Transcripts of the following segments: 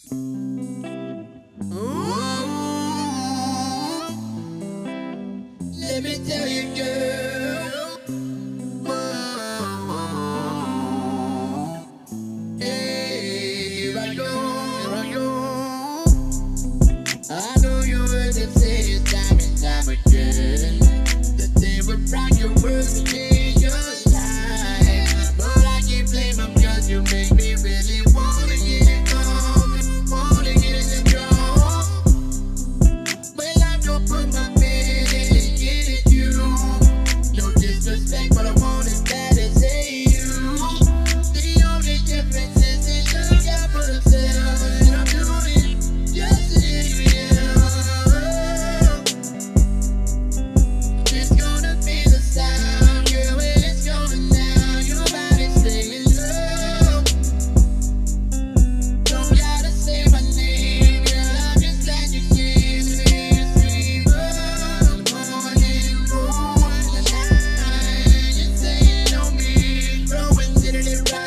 Let me tell you, girl. Hey, here I go, here I go. I know you heard them say it time and time again, that they would rock your world and change your life. But I can't blame them, cause you make me really wanna get involved, wanna get in the draw. Well, I'm gonna put my bed in and get at you. No disrespect, but I want it bad as say you. The only difference is that you got for themselves, and I'm doing it just to hear you yell. It's gonna be the sound, girl, when it's going down. Your body's saying love. Don't gotta say my name, girl, I'm just glad you came to me and scream the morning, going the night. You're saying on me, Rowin did it right.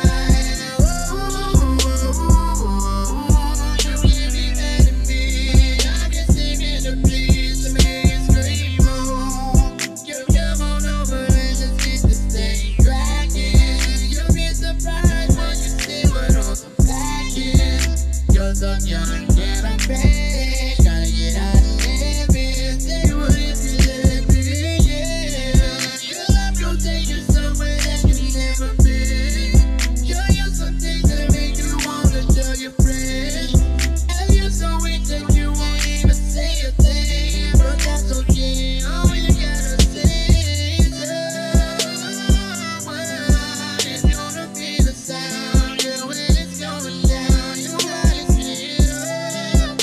You can't be mad at me, I'm just singing to please to make you scream. You come on over and let's get this thing cracking. You'll be surprised when you see what all the packing. Cause I'm young and I'm bad, gotta get out of living. Say what if you let me, yeah. Your love gon' take you somewhere that you've never been. Show you some things that make you wanna tell your friends. Have you so weak that you won't even say a thing, but that's okay. All you gotta say is someone. It's gonna be the sound, yeah, when it's going down. You gotta say it up.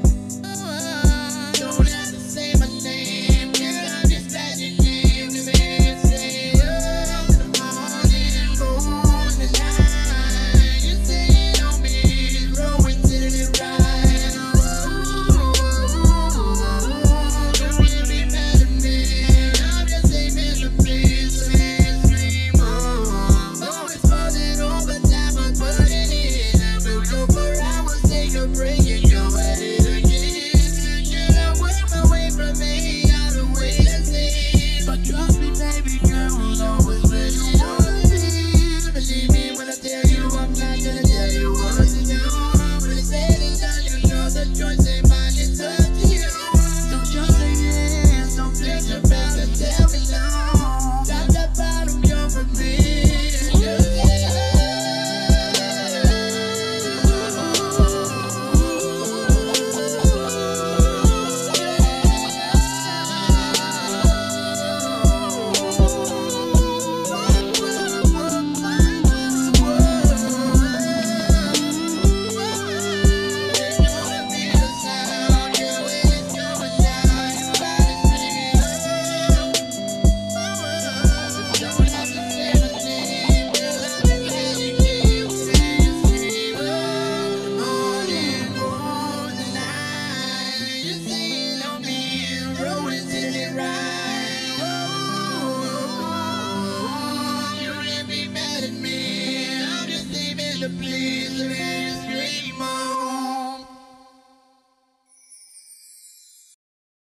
Don't have to say my name, girl, I'm just glad you came to me and say it up. In the morning, moon, the night. You say it on me, Rowin did it right. Don't really be mad at me, I'm just aiming to please the mainstream. Always buzzing overtime, I'm putting it in. I will go for hours, take a break and go at it again. Should I work my way from me out of way to see? But trust me, baby girl, will always where you wanna be. Believe me when I tell you, I'm not gonna tell you what to